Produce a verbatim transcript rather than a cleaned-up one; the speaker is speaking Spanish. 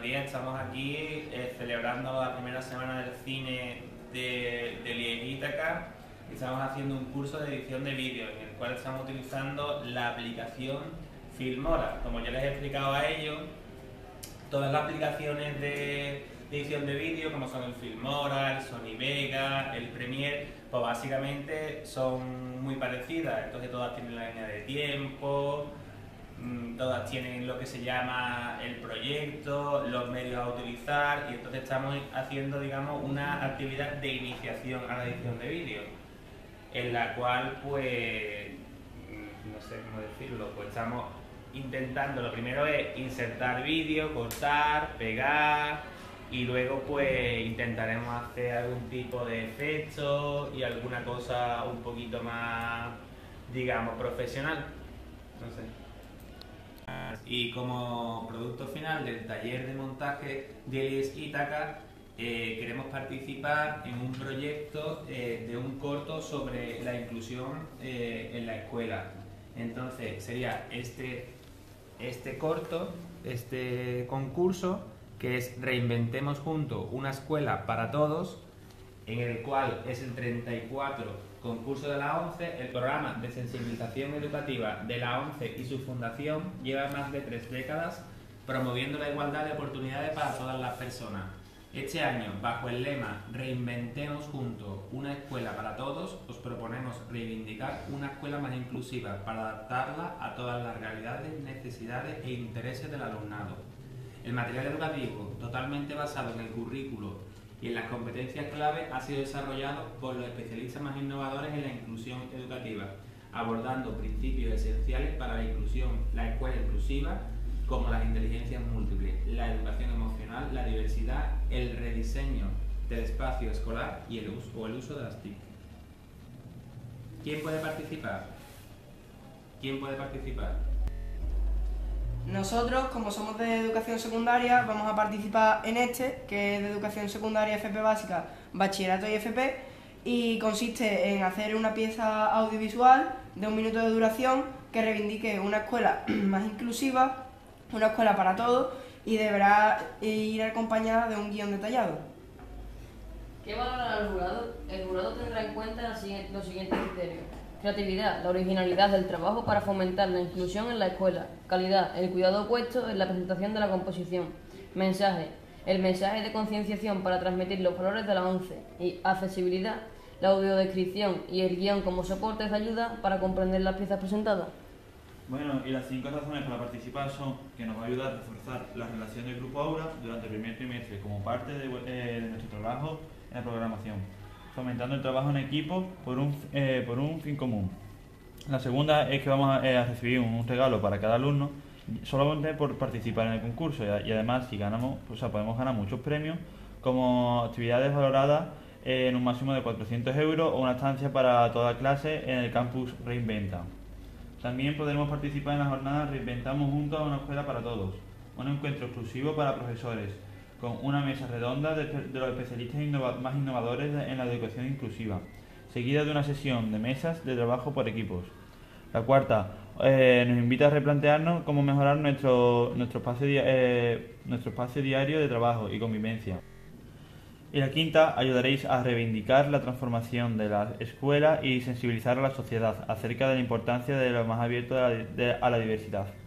días. Estamos aquí eh, celebrando la primera semana del cine de, de Liege Ítaca. Estamos haciendo un curso de edición de vídeo en el cual estamos utilizando la aplicación Filmora. Como ya les he explicado a ellos, todas las aplicaciones de edición de vídeo, como son el Filmora, el Sony Vega, el Premiere, pues básicamente son muy parecidas. Entonces todas tienen la línea de tiempo, todas tienen lo que se llama el proyecto, los medios a utilizar, y entonces estamos haciendo, digamos, una actividad de iniciación a la edición de vídeo, en la cual, pues, no sé cómo decirlo, pues estamos intentando, lo primero es insertar vídeo, cortar, pegar, y luego pues intentaremos hacer algún tipo de efecto y alguna cosa un poquito más, digamos, profesional, no sé. Y como producto final del taller de montaje de Liege Ítaca, eh, queremos participar en un proyecto eh, de un corto sobre la inclusión eh, en la escuela. Entonces sería este, este corto, este concurso, que es Reinventemos Juntos una escuela para todos, en el cual es el treinta y cuatro concurso de la ONCE. El programa de sensibilización educativa de la ONCE y su fundación lleva más de tres décadas promoviendo la igualdad de oportunidades para todas las personas. Este año, bajo el lema Reinventemos Juntos una escuela para todos, os proponemos reivindicar una escuela más inclusiva para adaptarla a todas las realidades, necesidades e intereses del alumnado. El material educativo, totalmente basado en el currículo y en las competencias clave, ha sido desarrollado por los especialistas más innovadores en la inclusión educativa, abordando principios esenciales para la inclusión, la escuela inclusiva, como las inteligencias múltiples, la educación emocional, la diversidad, el rediseño del espacio escolar y el uso, o el uso de las T I C. ¿Quién puede participar? ¿Quién puede participar? Nosotros, como somos de educación secundaria, vamos a participar en este, que es de educación secundaria F P básica, bachillerato y F P, y consiste en hacer una pieza audiovisual de un minuto de duración que reivindique una escuela más inclusiva, una escuela para todos, y deberá ir acompañada de un guión detallado. ¿Qué valorará el jurado? El jurado tendrá en cuenta los siguientes criterios: creatividad, la originalidad del trabajo para fomentar la inclusión en la escuela; calidad, el cuidado puesto en la presentación de la composición; mensaje, el mensaje de concienciación para transmitir los valores de la ONCE; y accesibilidad, la audiodescripción y el guión como soportes de ayuda para comprender las piezas presentadas. Bueno, y las cinco razones para participar son que nos va a ayudar a reforzar la relación del grupo aula durante el primer trimestre como parte de, eh, de nuestro trabajo en la programación, fomentando el trabajo en equipo por un, eh, por un fin común. La segunda es que vamos a, eh, a recibir un, un regalo para cada alumno solamente por participar en el concurso, y, y además si ganamos, pues, o sea, podemos ganar muchos premios, como actividades valoradas eh, en un máximo de cuatrocientos euros o una estancia para toda clase en el campus Reinventa. También podremos participar en la jornada Reinventamos Juntos a una escuela para todos, un encuentro exclusivo para profesores, con una mesa redonda de, de los especialistas innova, más innovadores en la educación inclusiva, seguida de una sesión de mesas de trabajo por equipos. La cuarta eh, nos invita a replantearnos cómo mejorar nuestro, nuestro, espacio, eh, nuestro espacio diario de trabajo y convivencia. Y la quinta, ayudaréis a reivindicar la transformación de la escuela y sensibilizar a la sociedad acerca de la importancia de lo más abierto a la, de, a la diversidad.